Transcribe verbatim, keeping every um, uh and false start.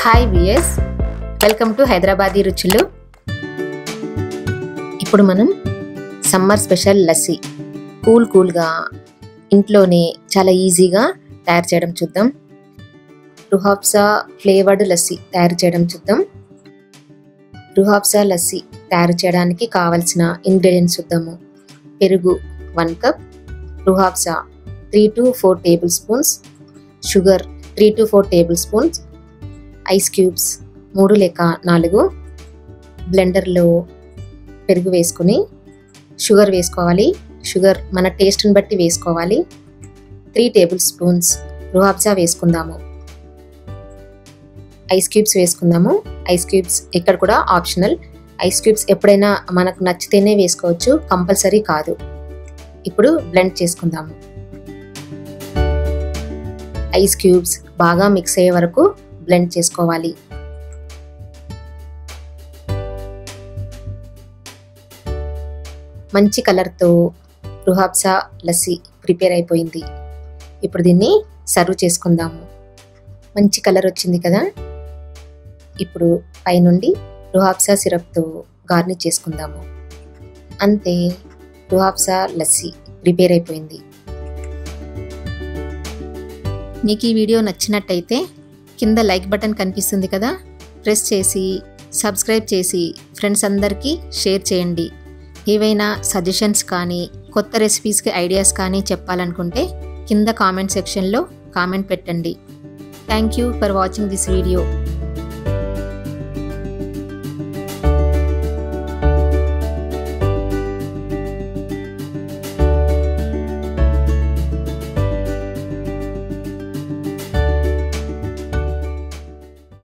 Hi viewers, welcome to Hyderabadi రుచులు. ఇప్పుడు మనం సమ్మర్ స్పెషల్ లస్సీ కూల్ కూల్గా ఇంట్లోనే చాలా ఈజీగా తయారు చేయడం చూద్దాం. రుహాబ్సా ఫ్లేవర్డ్ లస్సీ తయారు చేయడం చూద్దాం. రుహాబ్సా లస్సీ తయారు చేయడానికి కావలసిన ఇంగ్రీడియంట్స్ చూద్దాము. పెరుగు one cup, Roohafza three to four tablespoons, sugar three to four tablespoons, ice cubes మూడు లేక నాలుగు. బ్లెండర్లో పెరుగు వేసుకుని షుగర్ వేసుకోవాలి. షుగర్ మన టేస్ట్ని బట్టి వేసుకోవాలి. త్రీ టేబుల్ స్పూన్స్ రుహాబ్సా వేసుకుందాము. ఐస్ క్యూబ్స్ వేసుకుందాము. ఐస్ క్యూబ్స్ ఇక్కడ కూడా ఆప్షనల్. ఐస్ క్యూబ్స్ ఎప్పుడైనా మనకు నచ్చితేనే వేసుకోవచ్చు, కంపల్సరీ కాదు. ఇప్పుడు బ్లెండ్ చేసుకుందాము. ఐస్ క్యూబ్స్ బాగా మిక్స్ అయ్యే వరకు బ్లెండ్ చేసుకోవాలి. మంచి కలర్తో రుహాబ్సా లస్సీ ప్రిపేర్ అయిపోయింది. ఇప్పుడు దీన్ని సర్వ్ చేసుకుందాము. మంచి కలర్ వచ్చింది కదా. ఇప్పుడు పైనుండి రుహాబ్సా సిరప్తో గార్నిష్ చేసుకుందాము. అంతే, రుహాబ్సా లస్సీ ప్రిపేర్ అయిపోయింది. మీకు ఈ వీడియో నచ్చినట్టయితే కింద లైక్ బటన్ కనిపిస్తుంది కదా, ప్రెస్ చేసి సబ్స్క్రైబ్ చేసి ఫ్రెండ్స్ అందరికీ షేర్ చేయండి. ఏవైనా సజెషన్స్ కానీ కొత్త రెసిపీస్కి ఐడియాస్ కానీ చెప్పాలనుకుంటే కింద కామెంట్ సెక్షన్లో కామెంట్ పెట్టండి. Thank you for watching this video.